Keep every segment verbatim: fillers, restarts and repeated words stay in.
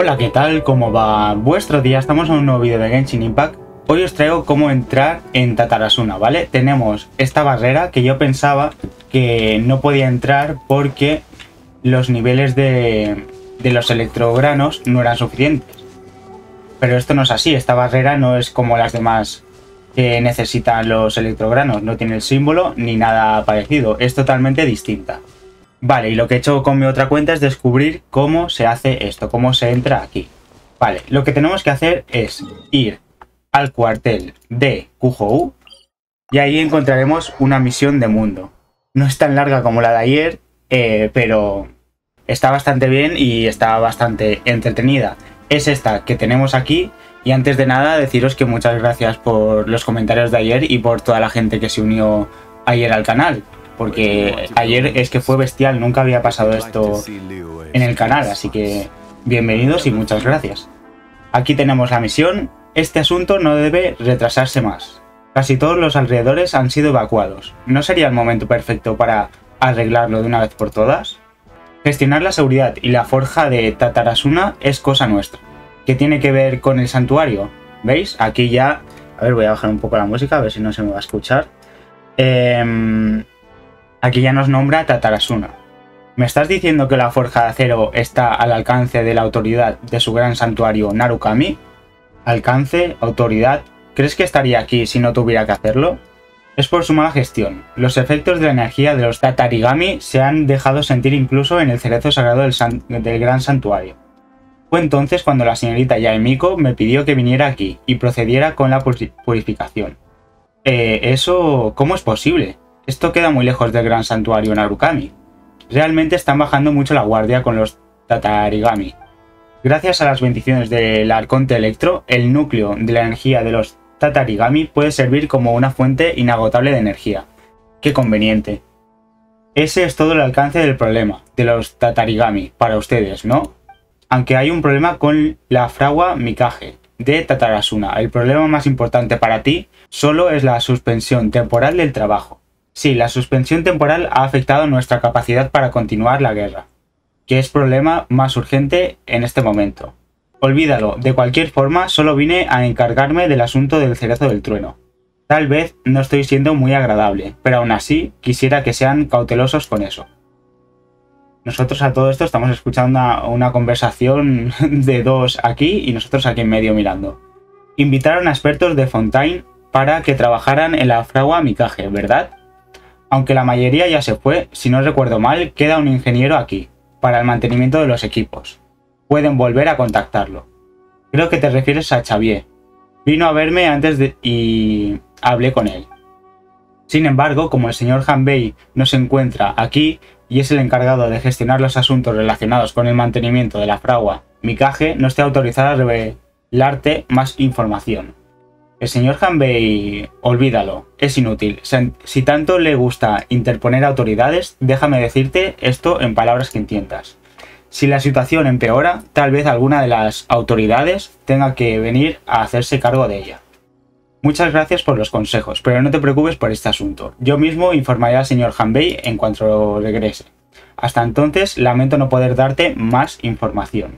Hola, ¿qué tal? ¿Cómo va vuestro día? Estamos en un nuevo vídeo de Genshin Impact. Hoy os traigo cómo entrar en Tatarasuna, ¿vale? Tenemos esta barrera que yo pensaba que no podía entrar porque los niveles de, de los electrogranos no eran suficientes. Pero esto no es así, esta barrera no es como las demás que necesitan los electrogranos, no tiene el símbolo ni nada parecido, es totalmente distinta. Vale, y lo que he hecho con mi otra cuenta es descubrir cómo se hace esto, cómo se entra aquí. Vale, lo que tenemos que hacer es ir al cuartel de Kujou y ahí encontraremos una misión de mundo. No es tan larga como la de ayer, eh, pero está bastante bien y está bastante entretenida. Es esta que tenemos aquí y antes de nada deciros que muchas gracias por los comentarios de ayer y por toda la gente que se unió ayer al canal. Porque ayer es que fue bestial, nunca había pasado esto en el canal, así que bienvenidos y muchas gracias. Aquí tenemos la misión. Este asunto no debe retrasarse más. Casi todos los alrededores han sido evacuados. ¿No sería el momento perfecto para arreglarlo de una vez por todas? Gestionar la seguridad y la forja de Tatarasuna es cosa nuestra. ¿Qué tiene que ver con el santuario? ¿Veis? Aquí ya... A ver, voy a bajar un poco la música, a ver si no se me va a escuchar. Eh... Aquí ya nos nombra Tatarasuna. ¿Me estás diciendo que la forja de acero está al alcance de la autoridad de su gran santuario Narukami? ¿Alcance? ¿Autoridad? ¿Crees que estaría aquí si no tuviera que hacerlo? Es por su mala gestión. Los efectos de la energía de los Tatarigami se han dejado sentir incluso en el cerezo sagrado del, san del gran santuario. Fue entonces cuando la señorita Yaemiko me pidió que viniera aquí y procediera con la purificación. Eh, ¿Eso cómo es posible? Esto queda muy lejos del gran santuario Narukami. Realmente están bajando mucho la guardia con los Tatarigami. Gracias a las bendiciones del Arconte Electro, el núcleo de la energía de los Tatarigami puede servir como una fuente inagotable de energía. ¡Qué conveniente! Ese es todo el alcance del problema de los Tatarigami para ustedes, ¿no? Aunque hay un problema con la fragua Mikage de Tatarasuna. El problema más importante para ti solo es la suspensión temporal del trabajo. Sí, la suspensión temporal ha afectado nuestra capacidad para continuar la guerra, que es problema más urgente en este momento. Olvídalo, de cualquier forma solo vine a encargarme del asunto del cerezo del trueno. Tal vez no estoy siendo muy agradable, pero aún así quisiera que sean cautelosos con eso. Nosotros a todo esto estamos escuchando una, una conversación de dos aquí y nosotros aquí en medio mirando. Invitaron a expertos de Fontaine para que trabajaran en la fragua Mikage, ¿verdad? Aunque la mayoría ya se fue, si no recuerdo mal, queda un ingeniero aquí, para el mantenimiento de los equipos. Pueden volver a contactarlo. Creo que te refieres a Xavier. Vino a verme antes de... y hablé con él. Sin embargo, como el señor Hanbei no se encuentra aquí y es el encargado de gestionar los asuntos relacionados con el mantenimiento de la fragua Mikage, no estoy autorizado a revelarte más información. El señor Hanbei, olvídalo, es inútil. Si tanto le gusta interponer autoridades, déjame decirte esto en palabras que entiendas. Si la situación empeora, tal vez alguna de las autoridades tenga que venir a hacerse cargo de ella. Muchas gracias por los consejos, pero no te preocupes por este asunto. Yo mismo informaré al señor Hanbei en cuanto regrese. Hasta entonces, lamento no poder darte más información.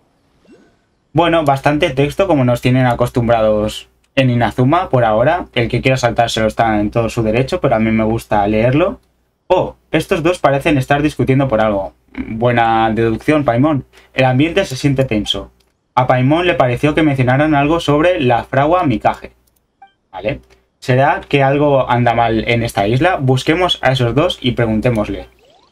Bueno, bastante texto como nos tienen acostumbrados en Inazuma, por ahora. El que quiera saltárselo está en todo su derecho, pero a mí me gusta leerlo. Oh, estos dos parecen estar discutiendo por algo. Buena deducción, Paimon. El ambiente se siente tenso. A Paimon le pareció que mencionaran algo sobre la fragua Mikage. ¿Vale? ¿Será que algo anda mal en esta isla? Busquemos a esos dos y preguntémosle.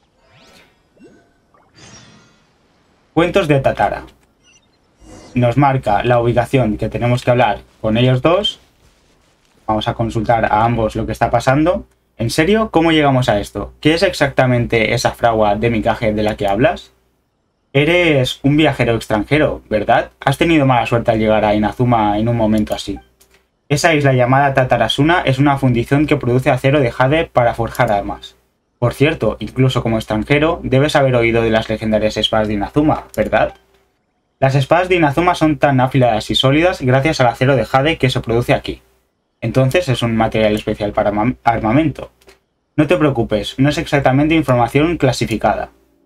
Cuentos de Tatara. Nos marca la ubicación que tenemos que hablar con ellos dos. Vamos a consultar a ambos lo que está pasando. ¿En serio? ¿Cómo llegamos a esto? ¿Qué es exactamente esa fragua de Mikage de la que hablas? Eres un viajero extranjero, ¿verdad? Has tenido mala suerte al llegar a Inazuma en un momento así. Esa isla llamada Tatarasuna es una fundición que produce acero de jade para forjar armas. Por cierto, incluso como extranjero, debes haber oído de las legendarias espadas de Inazuma, ¿verdad? Las espadas de Inazuma son tan afiladas y sólidas gracias al acero de jade que se produce aquí. Entonces es un material especial para armamento. No te preocupes, no es exactamente información clasificada.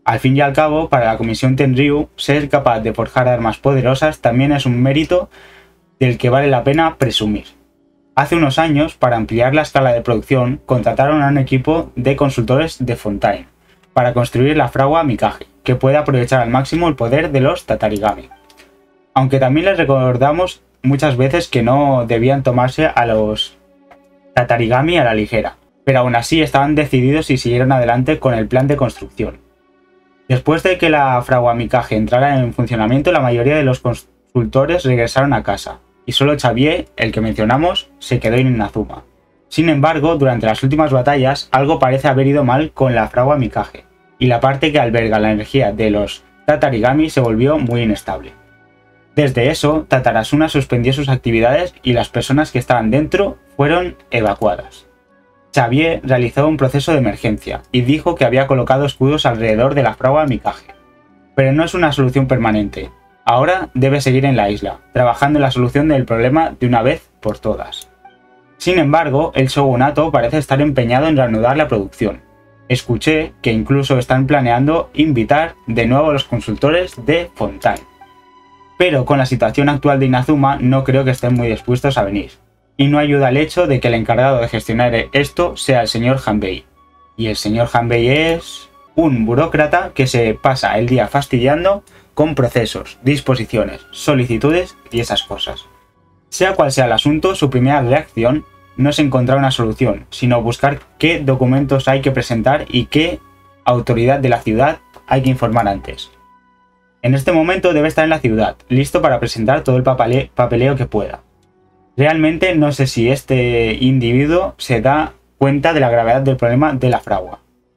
Al fin y al cabo, para la Comisión Tenryu, ser capaz de forjar armas poderosas también es un mérito del que vale la pena presumir. Hace unos años, para ampliar la escala de producción, contrataron a un equipo de consultores de Fontaine para construir la fragua Mikage, que puede aprovechar al máximo el poder de los Tatarigami. Aunque también les recordamos muchas veces que no debían tomarse a los Tatarigami a la ligera, pero aún así estaban decididos y siguieron adelante con el plan de construcción. Después de que la fragua Mikage entrara en funcionamiento, la mayoría de los consultores regresaron a casa, y solo Xavier, el que mencionamos, se quedó en Inazuma. Sin embargo, durante las últimas batallas, algo parece haber ido mal con la fragua Mikage, y la parte que alberga la energía de los Tatarigami se volvió muy inestable. Desde eso, Tatarasuna suspendió sus actividades y las personas que estaban dentro fueron evacuadas. Xavier realizó un proceso de emergencia y dijo que había colocado escudos alrededor de la fragua Mikage. Pero no es una solución permanente. Ahora debe seguir en la isla, trabajando en la solución del problema de una vez por todas. Sin embargo, el shogunato parece estar empeñado en reanudar la producción. Escuché que incluso están planeando invitar de nuevo a los consultores de Fontaine. Pero con la situación actual de Inazuma no creo que estén muy dispuestos a venir. Y no ayuda el hecho de que el encargado de gestionar esto sea el señor Hanbei. Y el señor Hanbei es un burócrata que se pasa el día fastidiando con procesos, disposiciones, solicitudes y esas cosas. Sea cual sea el asunto, su primera reacción no es encontrar una solución, sino buscar qué documentos hay que presentar y qué autoridad de la ciudad hay que informar antes. En este momento debe estar en la ciudad, listo para presentar todo el papele- papeleo que pueda. Realmente no sé si este individuo se da cuenta de la gravedad del problema de la fragua.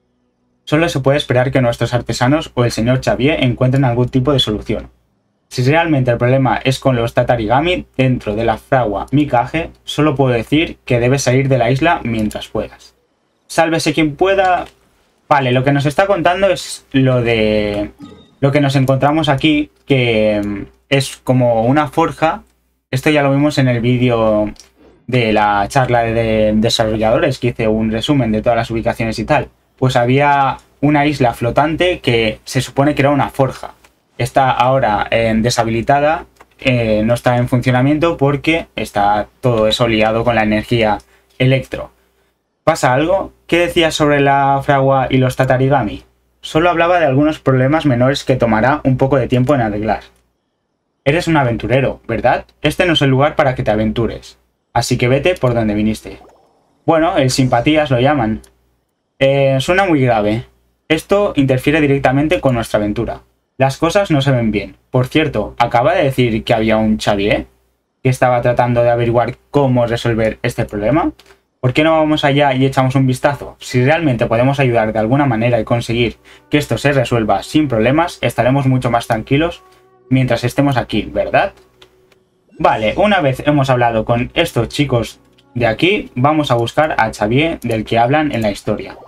Solo se puede esperar que nuestros artesanos o el señor Xavier encuentren algún tipo de solución. Si realmente el problema es con los Tatarigami dentro de la fragua Mikage, solo puedo decir que debes salir de la isla mientras puedas. Sálvese quien pueda. Vale, lo que nos está contando es lo de lo que nos encontramos aquí, que es como una forja. Esto ya lo vimos en el vídeo de la charla de desarrolladores, que hice un resumen de todas las ubicaciones y tal. Pues había una isla flotante que se supone que era una forja. Está ahora eh, deshabilitada, eh, no está en funcionamiento porque está todo eso liado con la energía electro. ¿Pasa algo? ¿Qué decía sobre la fragua y los Tatarigami? Solo hablaba de algunos problemas menores que tomará un poco de tiempo en arreglar. Eres un aventurero, ¿verdad? Este no es el lugar para que te aventures. Así que vete por donde viniste. Bueno, el simpatías lo llaman. Eh, suena muy grave. Esto interfiere directamente con nuestra aventura. Las cosas no se ven bien. Por cierto, acaba de decir que había un Xavier que estaba tratando de averiguar cómo resolver este problema. ¿Por qué no vamos allá y echamos un vistazo? Si realmente podemos ayudar de alguna manera y conseguir que esto se resuelva sin problemas, estaremos mucho más tranquilos mientras estemos aquí, ¿verdad? Vale, una vez hemos hablado con estos chicos de aquí, vamos a buscar a Xavier del que hablan en la historia.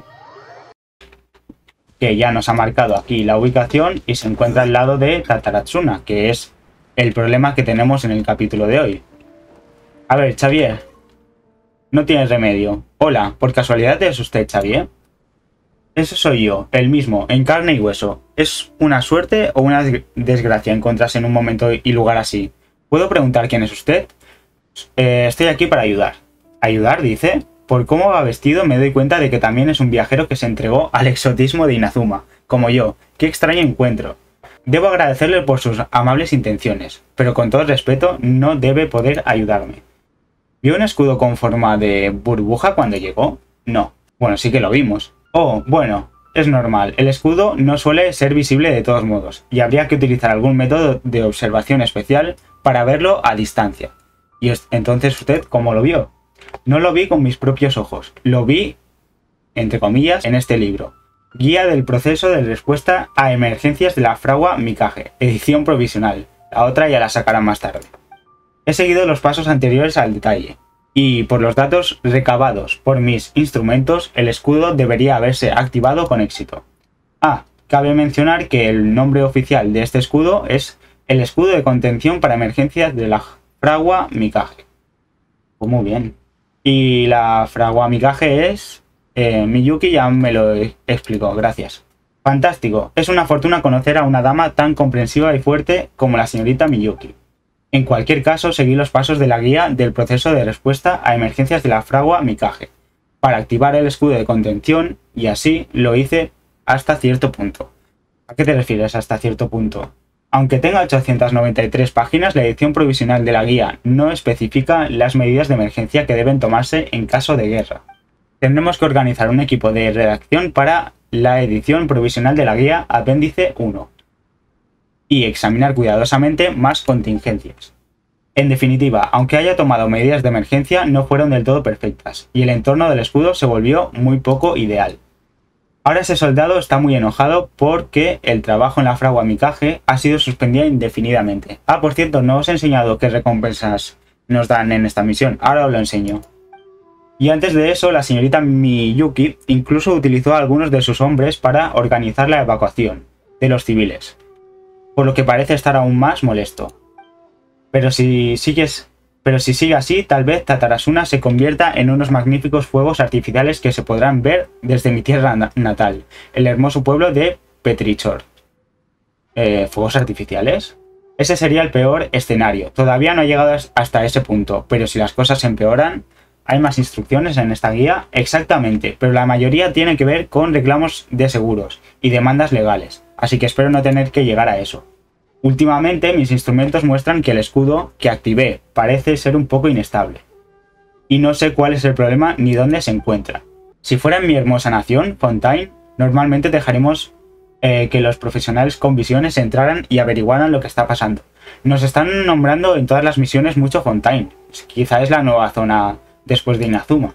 Que ya nos ha marcado aquí la ubicación y se encuentra al lado de Tatarasuna, que es el problema que tenemos en el capítulo de hoy. A ver, Xavier, no tienes remedio. Hola, ¿por casualidad es usted Xavier? Ese soy yo, el mismo, en carne y hueso. ¿Es una suerte o una desgracia encontrarse en un momento y lugar así? ¿Puedo preguntar quién es usted? Eh, estoy aquí para ayudar. ¿Ayudar, dice? Por cómo va vestido me doy cuenta de que también es un viajero que se entregó al exotismo de Inazuma, como yo. ¡Qué extraño encuentro! Debo agradecerle por sus amables intenciones, pero con todo respeto no debe poder ayudarme. ¿Vio un escudo con forma de burbuja cuando llegó? No. Bueno, sí que lo vimos. Oh, bueno, es normal. El escudo no suele ser visible de todos modos, y habría que utilizar algún método de observación especial para verlo a distancia. ¿Y entonces usted cómo lo vio? No lo vi con mis propios ojos, lo vi, entre comillas, en este libro. Guía del proceso de respuesta a emergencias de la fragua Mikage, edición provisional. La otra ya la sacarán más tarde. He seguido los pasos anteriores al detalle, y por los datos recabados por mis instrumentos, el escudo debería haberse activado con éxito. Ah, cabe mencionar que el nombre oficial de este escudo es el escudo de contención para emergencias de la fragua Mikage. Pues muy bien. Y la fragua Mikage es... Eh, Miyuki ya me lo explicó, gracias. Fantástico, es una fortuna conocer a una dama tan comprensiva y fuerte como la señorita Miyuki. En cualquier caso, seguí los pasos de la guía del proceso de respuesta a emergencias de la fragua Mikage, para activar el escudo de contención, y así lo hice hasta cierto punto. ¿A qué te refieres hasta cierto punto? Aunque tenga ochocientas noventa y tres páginas, la edición provisional de la guía no especifica las medidas de emergencia que deben tomarse en caso de guerra. Tendremos que organizar un equipo de redacción para la edición provisional de la guía Apéndice uno y examinar cuidadosamente más contingencias. En definitiva, aunque haya tomado medidas de emergencia, no fueron del todo perfectas, y el entorno del escudo se volvió muy poco ideal. Ahora ese soldado está muy enojado porque el trabajo en la fragua Mikage ha sido suspendido indefinidamente. Ah, por cierto, no os he enseñado qué recompensas nos dan en esta misión, ahora os lo enseño. Y antes de eso, la señorita Miyuki incluso utilizó a algunos de sus hombres para organizar la evacuación de los civiles, por lo que parece estar aún más molesto. Pero si sigues, pero si sigue así, tal vez Tatarasuna se convierta en unos magníficos fuegos artificiales que se podrán ver desde mi tierra natal, el hermoso pueblo de Petrichor. Eh, ¿Fuegos artificiales? Ese sería el peor escenario. Todavía no he llegado hasta ese punto, pero si las cosas empeoran... Hay más instrucciones en esta guía, exactamente, pero la mayoría tiene que ver con reclamos de seguros y demandas legales, así que espero no tener que llegar a eso. Últimamente mis instrumentos muestran que el escudo que activé parece ser un poco inestable, y no sé cuál es el problema ni dónde se encuentra. Si fuera en mi hermosa nación, Fontaine, normalmente dejaremos eh, que los profesionales con visiones entraran y averiguaran lo que está pasando. Nos están nombrando en todas las misiones mucho Fontaine, quizá es la nueva zona después de Inazuma.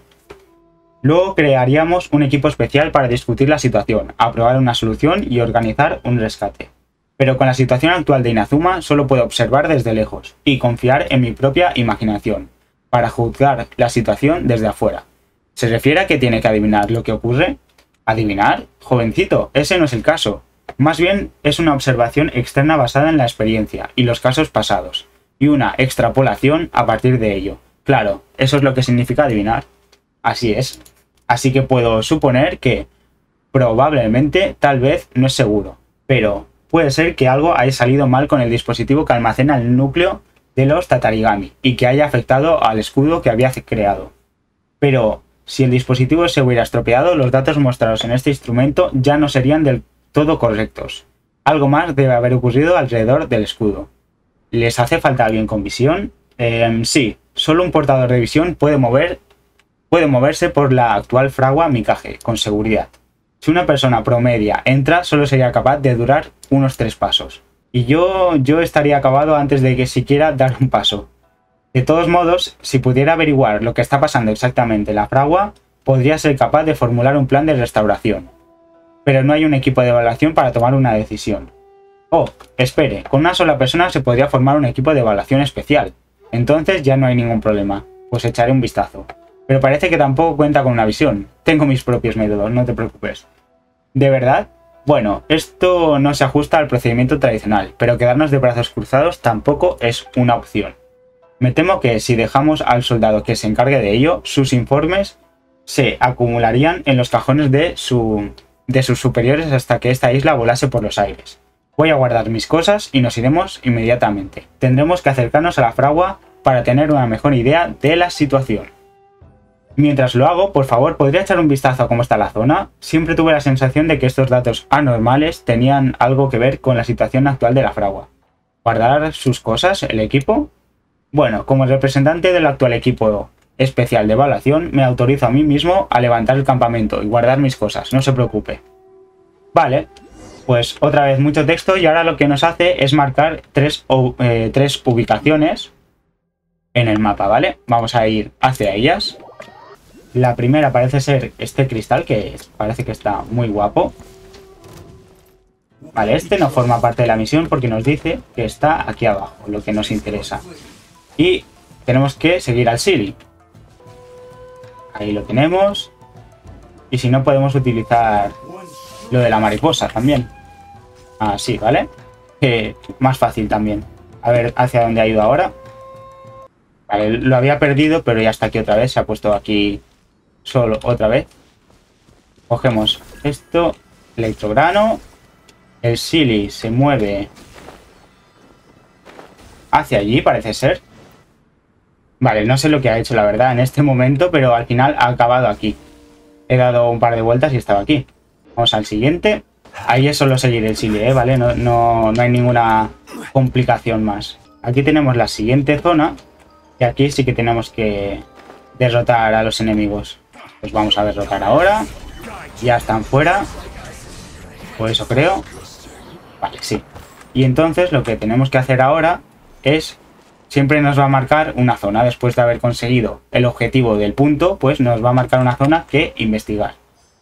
Luego crearíamos un equipo especial para discutir la situación, aprobar una solución y organizar un rescate. Pero con la situación actual de Inazuma solo puedo observar desde lejos y confiar en mi propia imaginación para juzgar la situación desde afuera. ¿Se refiere a que tiene que adivinar lo que ocurre? ¿Adivinar? Jovencito, ese no es el caso. Más bien es una observación externa basada en la experiencia y los casos pasados, y una extrapolación a partir de ello. Claro, eso es lo que significa adivinar. Así es. Así que puedo suponer que probablemente, tal vez, no es seguro, pero puede ser que algo haya salido mal con el dispositivo que almacena el núcleo de los Tatarigami y que haya afectado al escudo que había creado. Pero si el dispositivo se hubiera estropeado, los datos mostrados en este instrumento ya no serían del todo correctos. Algo más debe haber ocurrido alrededor del escudo. ¿Les hace falta alguien con visión? Eh, sí. Solo un portador de visión puede, mover, puede moverse por la actual fragua Mikage, con seguridad. Si una persona promedia entra, solo sería capaz de durar unos tres pasos. Y yo, yo estaría acabado antes de que siquiera dar un paso. De todos modos, si pudiera averiguar lo que está pasando exactamente en la fragua, podría ser capaz de formular un plan de restauración. Pero no hay un equipo de evaluación para tomar una decisión. Oh, espere, con una sola persona se podría formar un equipo de evaluación especial. Entonces ya no hay ningún problema, pues echaré un vistazo. Pero parece que tampoco cuenta con una visión. Tengo mis propios métodos, no te preocupes. ¿De verdad? Bueno, esto no se ajusta al procedimiento tradicional, pero quedarnos de brazos cruzados tampoco es una opción. Me temo que si dejamos al soldado que se encargue de ello, sus informes se acumularían en los cajones de, su, de sus superiores hasta que esta isla volase por los aires. Voy a guardar mis cosas y nos iremos inmediatamente. Tendremos que acercarnos a la fragua para tener una mejor idea de la situación. Mientras lo hago, por favor, ¿podría echar un vistazo a cómo está la zona? Siempre tuve la sensación de que estos datos anormales tenían algo que ver con la situación actual de la fragua. ¿Guardar sus cosas, el equipo? Bueno, como representante del actual equipo especial de evaluación, me autorizo a mí mismo a levantar el campamento y guardar mis cosas, no se preocupe. Vale. Pues otra vez mucho texto y ahora lo que nos hace es marcar tres, eh, tres ubicaciones en el mapa, ¿vale? Vamos a ir hacia ellas. La primera parece ser este cristal que parece que está muy guapo. Vale, este no forma parte de la misión porque nos dice que está aquí abajo, lo que nos interesa. Y tenemos que seguir al Siri. Ahí lo tenemos. Y si no podemos utilizar lo de la mariposa también. Así, ¿vale? Que más fácil también. A ver hacia dónde ha ido ahora. Vale, lo había perdido, pero ya está aquí otra vez. Se ha puesto aquí solo otra vez. Cogemos esto Electrograno. El Silly se mueve hacia allí, parece ser. Vale, no sé lo que ha hecho, la verdad, en este momento, pero al final ha acabado aquí. He dado un par de vueltas y estaba aquí. Vamos al siguiente. Ahí es solo seguir el Silly, ¿eh? ¿Vale? No, no, no hay ninguna complicación más. Aquí tenemos la siguiente zona. Y aquí sí que tenemos que derrotar a los enemigos. Pues vamos a derrotar ahora. Ya están fuera. Por eso creo. Vale, sí. Y entonces lo que tenemos que hacer ahora es... Siempre nos va a marcar una zona. Después de haber conseguido el objetivo del punto, pues nos va a marcar una zona que investigar.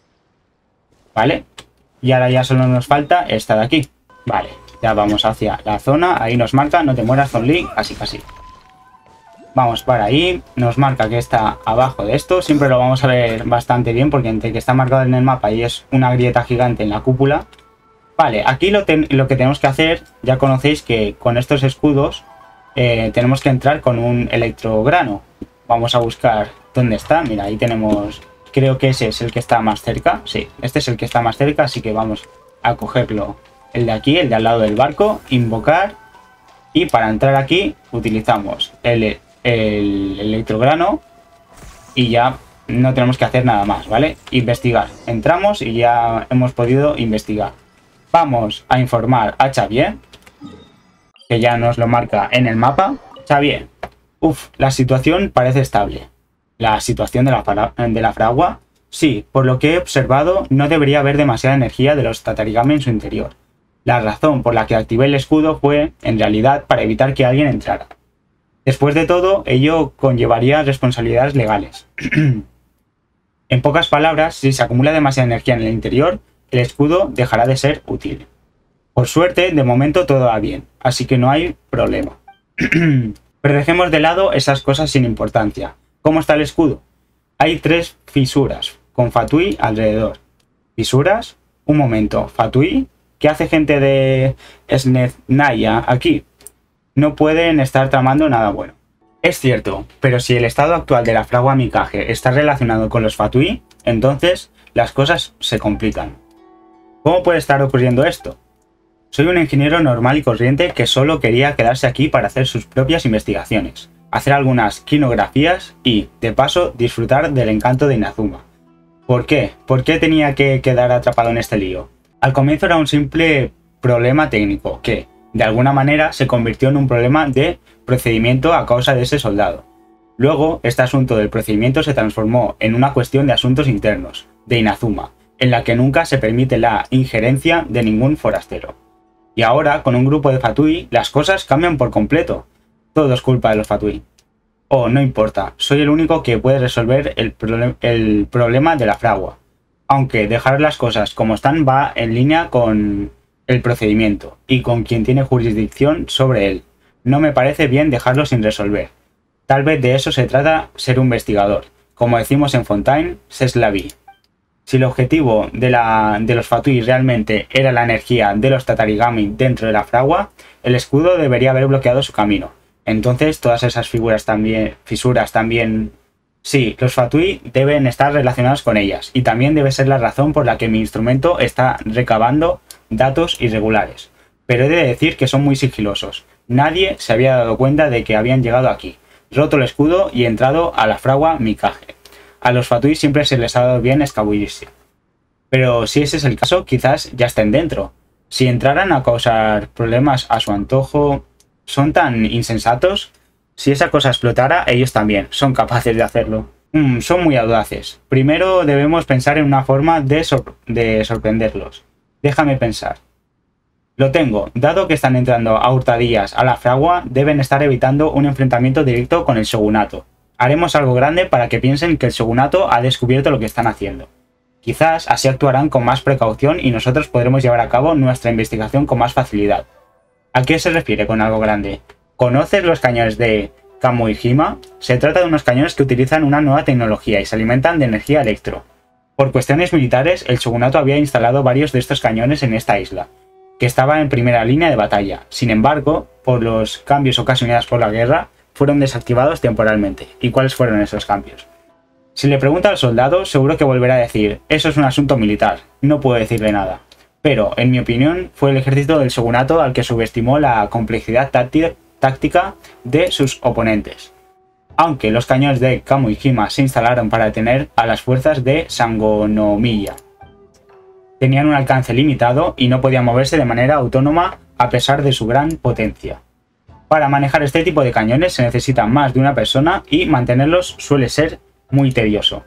¿Vale? Y ahora ya solo nos falta esta de aquí. Vale, ya vamos hacia la zona. Ahí nos marca, no te mueras, Zhongli. Casi, casi. Vamos para ahí. Nos marca que está abajo de esto. Siempre lo vamos a ver bastante bien porque entre que está marcado en el mapa y es una grieta gigante en la cúpula. Vale, aquí lo, lo que tenemos que hacer, ya conocéis que con estos escudos eh, tenemos que entrar con un electrograno. Vamos a buscar dónde está. Mira, ahí tenemos... Creo que ese es el que está más cerca. Sí, este es el que está más cerca, así que vamos a cogerlo. El de aquí, el de al lado del barco. Invocar. Y para entrar aquí utilizamos el, el electrograno. Y ya no tenemos que hacer nada más, ¿vale? Investigar. Entramos y ya hemos podido investigar. Vamos a informar a Xavier, que ya nos lo marca en el mapa. Xavier, uff, la situación parece estable. La situación de la, de la fragua, sí, por lo que he observado no debería haber demasiada energía de los Tatarigami en su interior. La razón por la que activé el escudo fue, en realidad, para evitar que alguien entrara. Después de todo, ello conllevaría responsabilidades legales. En pocas palabras, si se acumula demasiada energía en el interior, el escudo dejará de ser útil. Por suerte, de momento todo va bien, así que no hay problema. Pero dejemos de lado esas cosas sin importancia. ¿Cómo está el escudo? Hay tres fisuras, con Fatui alrededor. ¿Fisuras? Un momento, ¿Fatui? ¿Qué hace gente de Snezhnaya aquí? No pueden estar tramando nada bueno. Es cierto, pero si el estado actual de la fragua Mikage está relacionado con los Fatui, entonces las cosas se complican. ¿Cómo puede estar ocurriendo esto? Soy un ingeniero normal y corriente que solo quería quedarse aquí para hacer sus propias investigaciones, hacer algunas quinografías y, de paso, disfrutar del encanto de Inazuma. ¿Por qué? ¿Por qué tenía que quedar atrapado en este lío? Al comienzo era un simple problema técnico que, de alguna manera, se convirtió en un problema de procedimiento a causa de ese soldado. Luego, este asunto del procedimiento se transformó en una cuestión de asuntos internos, de Inazuma, en la que nunca se permite la injerencia de ningún forastero. Y ahora, con un grupo de Fatui, las cosas cambian por completo. Todo es culpa de los Fatui. Oh, no importa, soy el único que puede resolver el, proble el problema de la fragua. Aunque dejar las cosas como están va en línea con el procedimiento y con quien tiene jurisdicción sobre él. No me parece bien dejarlo sin resolver. Tal vez de eso se trata ser un investigador. Como decimos en Fontaine, c'est la vie. Si el objetivo de, la, de los Fatui realmente era la energía de los Tatarigami dentro de la fragua, el escudo debería haber bloqueado su camino. Entonces todas esas figuras también, fisuras también... Sí, los Fatui deben estar relacionados con ellas, y también debe ser la razón por la que mi instrumento está recabando datos irregulares. Pero he de decir que son muy sigilosos. Nadie se había dado cuenta de que habían llegado aquí, roto el escudo y entrado a la fragua Mikage. A los Fatui siempre se les ha dado bien escabullirse. Pero si ese es el caso, quizás ya estén dentro. Si entraran a causar problemas a su antojo, ¿son tan insensatos? Si esa cosa explotara, ellos también son capaces de hacerlo. Mm, son muy audaces. Primero debemos pensar en una forma de, sor de sorprenderlos. Déjame pensar. Lo tengo. Dado que están entrando a hurtadillas a la fragua, deben estar evitando un enfrentamiento directo con el shogunato. Haremos algo grande para que piensen que el shogunato ha descubierto lo que están haciendo. Quizás así actuarán con más precaución y nosotros podremos llevar a cabo nuestra investigación con más facilidad. ¿A qué se refiere con algo grande? ¿Conoces los cañones de Kamuijima? Se trata de unos cañones que utilizan una nueva tecnología y se alimentan de energía electro. Por cuestiones militares, el shogunato había instalado varios de estos cañones en esta isla, que estaba en primera línea de batalla. Sin embargo, por los cambios ocasionados por la guerra, fueron desactivados temporalmente. ¿Y cuáles fueron esos cambios? Si le pregunta al soldado, seguro que volverá a decir, eso es un asunto militar, no puedo decirle nada. Pero, en mi opinión, fue el ejército del shogunato al que subestimó la complejidad táctica de sus oponentes. Aunque los cañones de Kamohima se instalaron para detener a las fuerzas de Sangonomiya. Tenían un alcance limitado y no podían moverse de manera autónoma a pesar de su gran potencia. Para manejar este tipo de cañones se necesita más de una persona y mantenerlos suele ser muy tedioso.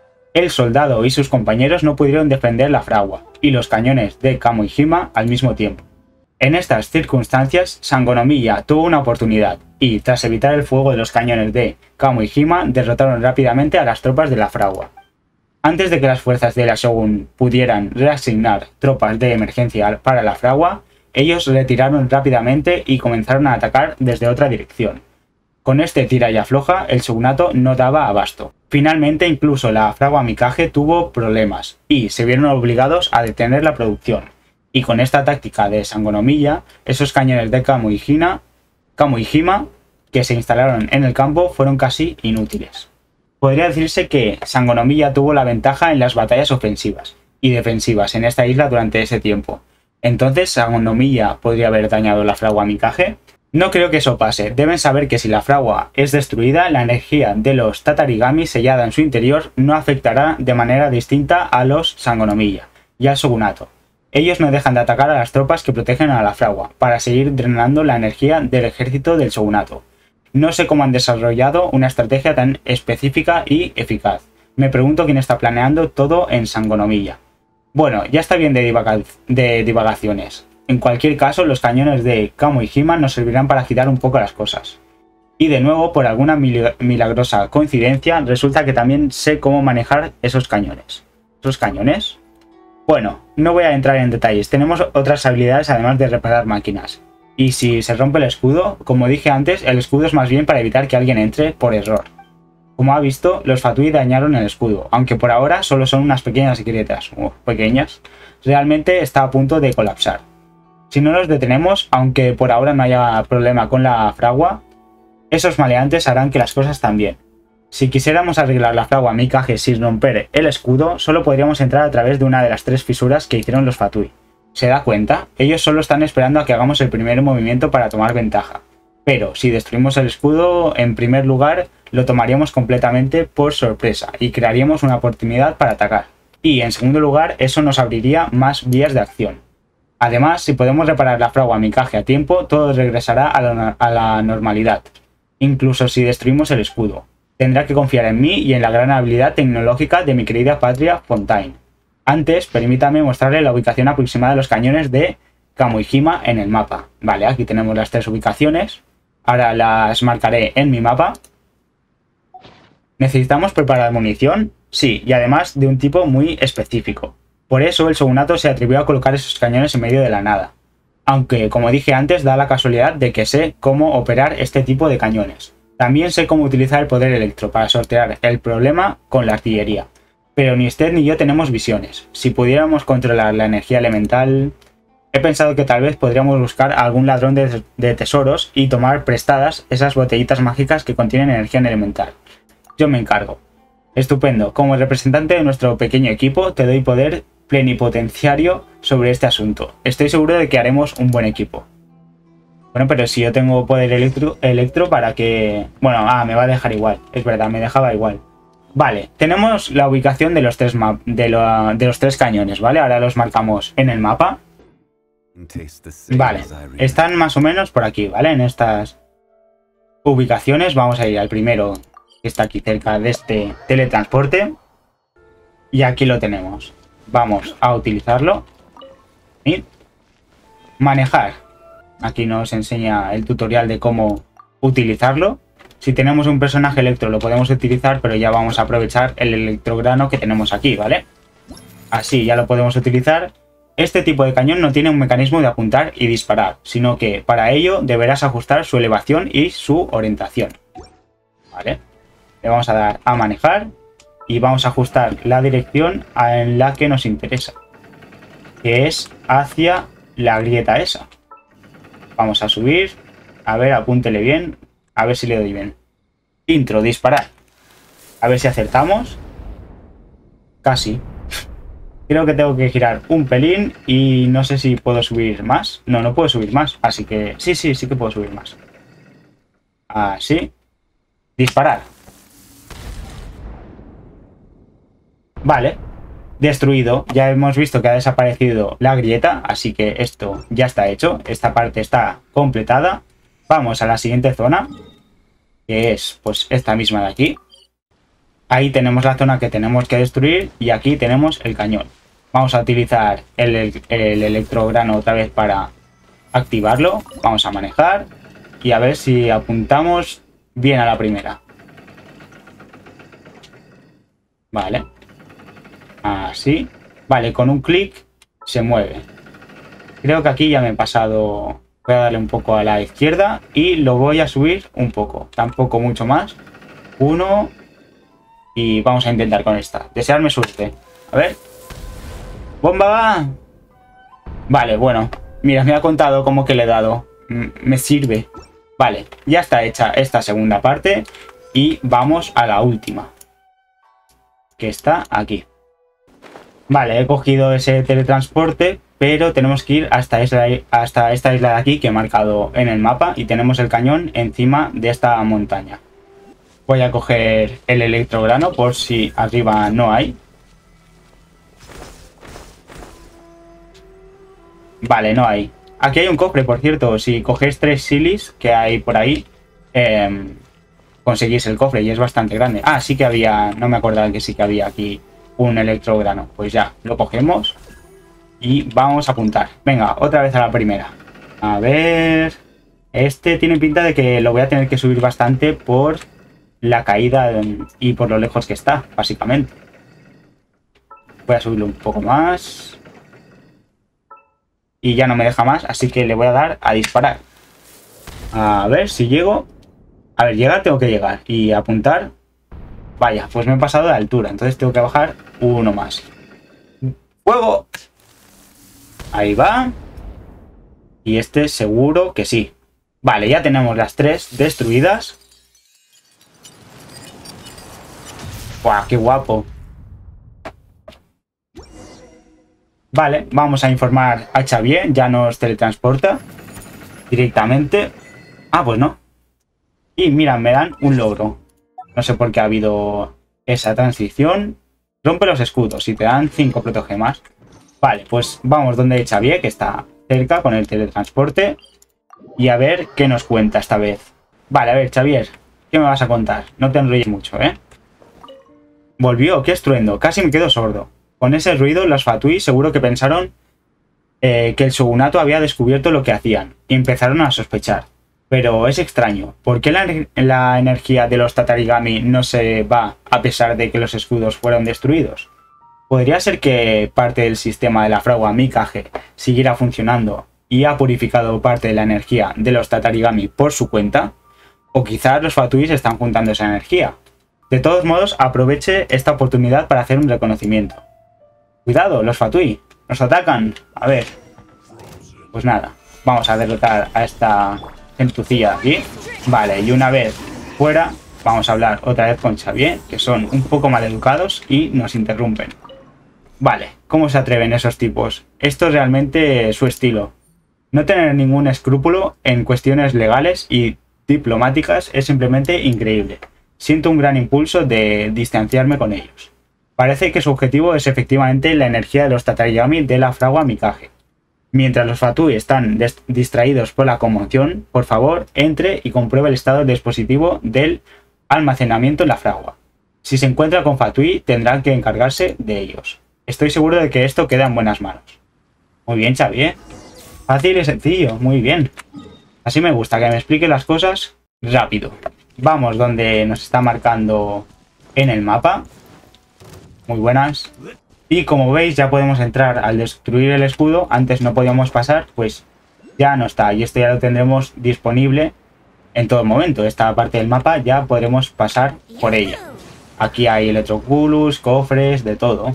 El soldado y sus compañeros no pudieron defender la fragua y los cañones de Kamohima al mismo tiempo. En estas circunstancias, Sangonomiya tuvo una oportunidad y, tras evitar el fuego de los cañones de Kamohima, derrotaron rápidamente a las tropas de la fragua. Antes de que las fuerzas de la Shogun pudieran reasignar tropas de emergencia para la fragua, ellos retiraron rápidamente y comenzaron a atacar desde otra dirección. Con este tira y afloja, el shogunato no daba abasto. Finalmente, incluso la fragua Mikage tuvo problemas y se vieron obligados a detener la producción. Y con esta táctica de Sangonomiya, esos cañones de Kamohima, Kamohima que se instalaron en el campo fueron casi inútiles. Podría decirse que Sangonomiya tuvo la ventaja en las batallas ofensivas y defensivas en esta isla durante ese tiempo. Entonces, ¿Sangonomiya podría haber dañado la fragua Mikage? No creo que eso pase. Deben saber que si la fragua es destruida, la energía de los Tatarigami sellada en su interior no afectará de manera distinta a los Sangonomiya y al shogunato. Ellos no dejan de atacar a las tropas que protegen a la fragua para seguir drenando la energía del ejército del shogunato. No sé cómo han desarrollado una estrategia tan específica y eficaz. Me pregunto quién está planeando todo en Sangonomiya. Bueno, ya está bien de, divaga de divagaciones. En cualquier caso, los cañones de Kamohima nos servirán para agitar un poco las cosas. Y de nuevo, por alguna mil milagrosa coincidencia, resulta que también sé cómo manejar esos cañones. ¿Esos cañones? Bueno, no voy a entrar en detalles. Tenemos otras habilidades además de reparar máquinas. Y si se rompe el escudo, como dije antes, el escudo es más bien para evitar que alguien entre por error. Como ha visto, los Fatui dañaron el escudo, aunque por ahora solo son unas pequeñas grietas. Uh, pequeñas. Realmente está a punto de colapsar. Si no los detenemos, aunque por ahora no haya problema con la fragua, esos maleantes harán que las cosas también. Si quisiéramos arreglar la fragua Mikage sin romper el escudo, solo podríamos entrar a través de una de las tres fisuras que hicieron los Fatui. ¿Se da cuenta? Ellos solo están esperando a que hagamos el primer movimiento para tomar ventaja. Pero si destruimos el escudo, en primer lugar, lo tomaríamos completamente por sorpresa y crearíamos una oportunidad para atacar. Y en segundo lugar, eso nos abriría más vías de acción. Además, si podemos reparar la fragua Mikage a tiempo, todo regresará a la, a la normalidad. Incluso si destruimos el escudo. Tendrá que confiar en mí y en la gran habilidad tecnológica de mi querida patria Fontaine. Antes, permítame mostrarle la ubicación aproximada de los cañones de Kamohima en el mapa. Vale, aquí tenemos las tres ubicaciones. Ahora las marcaré en mi mapa. ¿Necesitamos preparar munición? Sí, y además de un tipo muy específico. Por eso el shogunato se atrevió a colocar esos cañones en medio de la nada. Aunque, como dije antes, da la casualidad de que sé cómo operar este tipo de cañones. También sé cómo utilizar el poder electro para sortear el problema con la artillería. Pero ni usted ni yo tenemos visiones. Si pudiéramos controlar la energía elemental... He pensado que tal vez podríamos buscar a algún ladrón de, de tesoros y tomar prestadas esas botellitas mágicas que contienen energía elemental. Yo me encargo. Estupendo. Como representante de nuestro pequeño equipo, te doy poder plenipotenciario sobre este asunto. Estoy seguro de que haremos un buen equipo. Bueno, pero si yo tengo poder electro, electro para que... Bueno, ah, me va a dejar igual. Es verdad, me dejaba igual. Vale, tenemos la ubicación de los tres, map de, lo, de los tres cañones, ¿vale? Ahora los marcamos en el mapa. Vale, están más o menos por aquí, ¿vale? En estas ubicaciones vamos a ir al primero, que está aquí cerca de este teletransporte. Y aquí lo tenemos. Vamos a utilizarlo. Y manejar. Aquí nos enseña el tutorial de cómo utilizarlo. Si tenemos un personaje electro lo podemos utilizar, pero ya vamos a aprovechar el electrograno que tenemos aquí, ¿vale? Así ya lo podemos utilizar. Este tipo de cañón no tiene un mecanismo de apuntar y disparar, sino que para ello deberás ajustar su elevación y su orientación. ¿Vale? Le vamos a dar a manejar y vamos a ajustar la dirección en la que nos interesa, que es hacia la grieta esa. Vamos a subir, a ver, apúntele bien, a ver si le doy bien. Intro, disparar. A ver si acertamos. Casi. Creo que tengo que girar un pelín y no sé si puedo subir más. No, no puedo subir más. Así que sí, sí, sí que puedo subir más. Así. Disparar. Vale. Destruido. Ya hemos visto que ha desaparecido la grieta. Así que esto ya está hecho. Esta parte está completada. Vamos a la siguiente zona. Que es pues esta misma de aquí. Ahí tenemos la zona que tenemos que destruir. Y aquí tenemos el cañón. Vamos a utilizar el, el, el electrograno otra vez para activarlo. Vamos a manejar. Y a ver si apuntamos bien a la primera. Vale. Así. Vale, con un clic se mueve. Creo que aquí ya me he pasado. Voy a darle un poco a la izquierda y lo voy a subir un poco. Tampoco mucho más. Uno. Y vamos a intentar con esta. Desearme suerte. A ver. ¡Bomba! Vale, bueno. Mira, me ha contado cómo que le he dado. M- me sirve. Vale, ya está hecha esta segunda parte. Y vamos a la última. Que está aquí. Vale, he cogido ese teletransporte. Pero tenemos que ir hasta, esa, hasta esta isla de aquí que he marcado en el mapa. Y tenemos el cañón encima de esta montaña. Voy a coger el electrograno por si arriba no hay. Vale, no hay. Aquí hay un cofre, por cierto. Si cogéis tres silis que hay por ahí, eh, conseguís el cofre y es bastante grande. Ah, sí que había... No me acordaba que sí que había aquí un electrograno. Pues ya, lo cogemos y vamos a apuntar. Venga, otra vez a la primera. A ver... Este tiene pinta de que lo voy a tener que subir bastante por la caída y por lo lejos que está, básicamente. Voy a subirlo un poco más. Y ya no me deja más, así que le voy a dar a disparar. A ver si llego. A ver, llegar tengo que llegar. Y apuntar. Vaya, pues me he pasado de altura. Entonces tengo que bajar uno más. ¡Fuego! Ahí va. Y este seguro que sí. Vale, ya tenemos las tres destruidas. ¡Guau, qué guapo! Vale, vamos a informar a Xavier. Ya nos teletransporta directamente. Ah, pues no. Y mira, me dan un logro. No sé por qué ha habido esa transición. Rompe los escudos y te dan cinco protogemas. Vale, pues vamos donde Xavier, que está cerca con el teletransporte. Y a ver qué nos cuenta esta vez. Vale, a ver, Xavier, ¿qué me vas a contar? No te enrolles mucho, ¿eh? Volvió, qué estruendo. Casi me quedo sordo. Con ese ruido, los Fatui seguro que pensaron eh, que el shogunato había descubierto lo que hacían y empezaron a sospechar. Pero es extraño. ¿Por qué la, la energía de los Tatarigami no se va a pesar de que los escudos fueron destruidos? ¿Podría ser que parte del sistema de la fragua Mikage siguiera funcionando y ha purificado parte de la energía de los Tatarigami por su cuenta? ¿O quizás los Fatui están juntando esa energía? De todos modos, aproveche esta oportunidad para hacer un reconocimiento. Cuidado, los Fatui. Nos atacan. A ver. Pues nada. Vamos a derrotar a esta gentucilla aquí. Vale, y una vez fuera, vamos a hablar otra vez con Xavier, que son un poco maleducados y nos interrumpen. Vale, ¿cómo se atreven esos tipos? Esto es realmente su estilo. No tener ningún escrúpulo en cuestiones legales y diplomáticas es simplemente increíble. Siento un gran impulso de distanciarme con ellos. Parece que su objetivo es efectivamente la energía de los Tatarigami de la fragua Mikage. Mientras los Fatui están distraídos por la conmoción, por favor, entre y compruebe el estado del dispositivo del almacenamiento en la fragua. Si se encuentra con Fatui, tendrán que encargarse de ellos. Estoy seguro de que esto queda en buenas manos. Muy bien, Xavier. Fácil y sencillo, muy bien. Así me gusta, que me explique las cosas rápido. Vamos donde nos está marcando en el mapa. Muy buenas. Y como veis ya podemos entrar al destruir el escudo. Antes no podíamos pasar, pues ya no está. Y esto ya lo tendremos disponible en todo momento. Esta parte del mapa ya podremos pasar por ella. Aquí hay electroculus, cofres, de todo.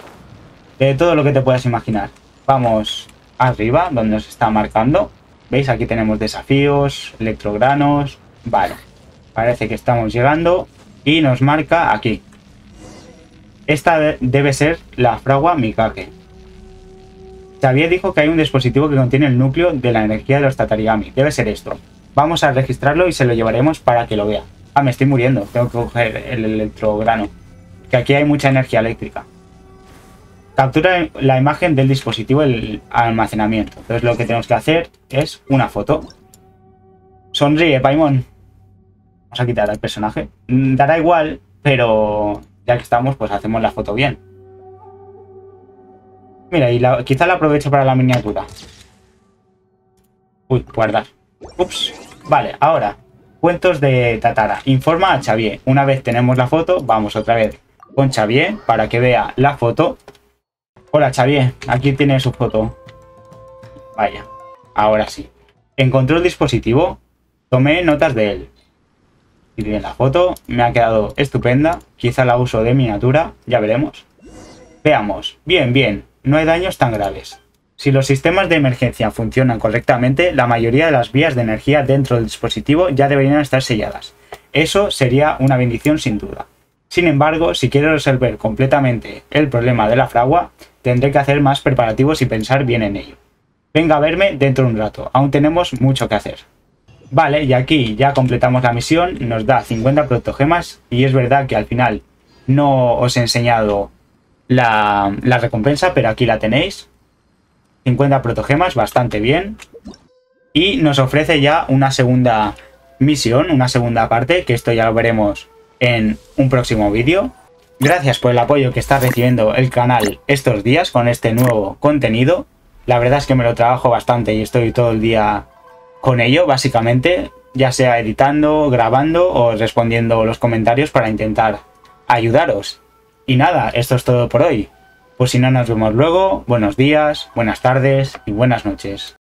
De todo lo que te puedas imaginar. Vamos arriba, donde nos está marcando. ¿Veis? Aquí tenemos desafíos, electrogranos. Vale. Parece que estamos llegando. y nos marca aquí. Esta de debe ser la fragua Mikake. Xavier dijo que hay un dispositivo que contiene el núcleo de la energía de los Tatarigami. Debe ser esto. Vamos a registrarlo y se lo llevaremos para que lo vea. Ah, me estoy muriendo. Tengo que coger el electrograno. Que aquí hay mucha energía eléctrica. Captura la imagen del dispositivo del almacenamiento. Entonces lo que tenemos que hacer es una foto. Sonríe, Paimon. Vamos a quitar al personaje. Dará igual, pero ya que estamos, pues hacemos la foto bien. Mira, y la, quizá la aprovecho para la miniatura. Uy, guardar. Ups. Vale, ahora. Cuentos de Tatara. Informa a Xavier. Una vez tenemos la foto, vamos otra vez con Xavier para que vea la foto. Hola, Xavier. Aquí tiene su foto. Vaya. Ahora sí. Encontró el dispositivo. Tomé notas de él. Y bien, la foto me ha quedado estupenda. Quizá la uso de miniatura. Ya veremos. Veamos. Bien, bien. No hay daños tan graves. Si los sistemas de emergencia funcionan correctamente, la mayoría de las vías de energía dentro del dispositivo ya deberían estar selladas. Eso sería una bendición sin duda. Sin embargo, si quiero resolver completamente el problema de la fragua, tendré que hacer más preparativos y pensar bien en ello. Venga a verme dentro de un rato. Aún tenemos mucho que hacer. Vale, y aquí ya completamos la misión. Nos da cincuenta protogemas y es verdad que al final no os he enseñado la, la recompensa, pero aquí la tenéis. cincuenta protogemas, bastante bien. Y nos ofrece ya una segunda misión, una segunda parte, que esto ya lo veremos en un próximo vídeo. Gracias por el apoyo que está recibiendo el canal estos días con este nuevo contenido. La verdad es que me lo trabajo bastante y estoy todo el día con ello, básicamente, ya sea editando, grabando o respondiendo los comentarios para intentar ayudaros. Y nada, esto es todo por hoy. Pues si no nos vemos luego, buenos días, buenas tardes y buenas noches.